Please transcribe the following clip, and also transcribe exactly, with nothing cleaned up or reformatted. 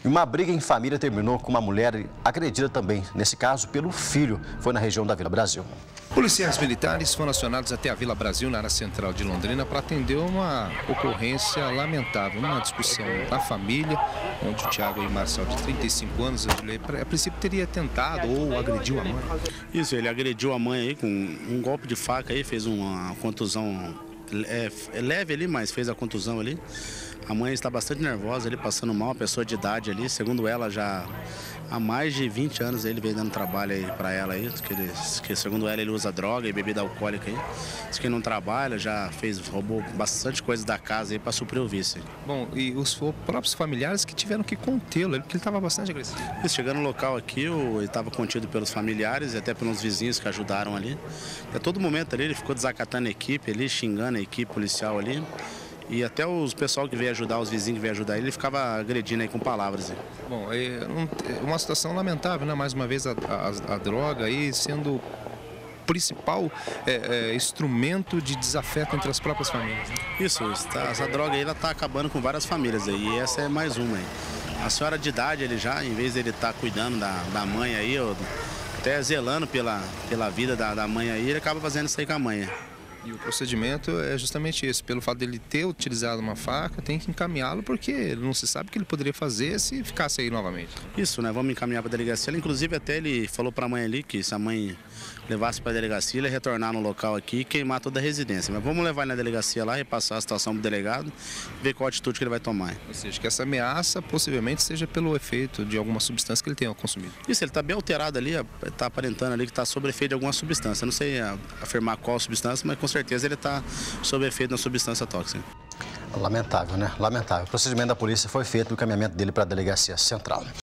E uma briga em família terminou com uma mulher agredida também, nesse caso pelo filho. Foi na região da Vila Brasil. Policiais militares foram acionados até a Vila Brasil, na área central de Londrina, para atender uma ocorrência lamentável, uma discussão na família, onde o Thiago Marçal, de trinta e cinco anos, a princípio teria tentado ou agrediu a mãe. Isso, ele agrediu a mãe aí com um golpe de faca aí, fez uma contusão é, leve ali, mas fez a contusão ali. A mãe está bastante nervosa, ele passando mal, uma pessoa de idade ali, segundo ela já há mais de vinte anos ele vem dando trabalho aí para ela aí, que, ele, que segundo ela ele usa droga e bebida alcoólica aí. Diz que não trabalha, já fez, roubou bastante coisa da casa aí para suprir o vício. Bom, e os próprios familiares que tiveram que contê-lo, porque ele estava bastante agressivo. Isso, chegando no local aqui, ele estava contido pelos familiares e até pelos vizinhos que ajudaram ali. E a todo momento ali ele ficou desacatando a equipe ali, xingando a equipe policial ali. E até os pessoal que veio ajudar, os vizinhos que veio ajudar ele, ele ficava agredindo aí com palavras. Aí. Bom, é uma situação lamentável, né? Mais uma vez a, a, a droga aí sendo o principal é, é, instrumento de desafeto entre as próprias famílias. Né? Isso, tá, essa droga aí ela tá acabando com várias famílias aí, e essa é mais uma aí. A senhora de idade, ele já, em vez dele estar tá cuidando da, da mãe aí, ou até zelando pela, pela vida da, da mãe aí, ele acaba fazendo isso aí com a mãe. E o procedimento é justamente esse, pelo fato dele ter utilizado uma faca, tem que encaminhá-lo porque não se sabe o que ele poderia fazer se ficasse aí novamente. Isso, né? Vamos encaminhar para a delegacia. Inclusive até ele falou para a mãe ali que se a mãe levasse para a delegacia, ele ia retornar no local aqui e queimar toda a residência. Mas vamos levar ele na delegacia lá, repassar a situação para o delegado, ver qual atitude que ele vai tomar. Ou seja, que essa ameaça possivelmente seja pelo efeito de alguma substância que ele tenha consumido. Isso, ele está bem alterado ali, está aparentando ali que está sob efeito de alguma substância. Eu não sei afirmar qual substância, mas com certeza ele está sob efeito de uma substância tóxica. Lamentável, né? Lamentável. O procedimento da polícia foi feito, o encaminhamento dele para a delegacia central.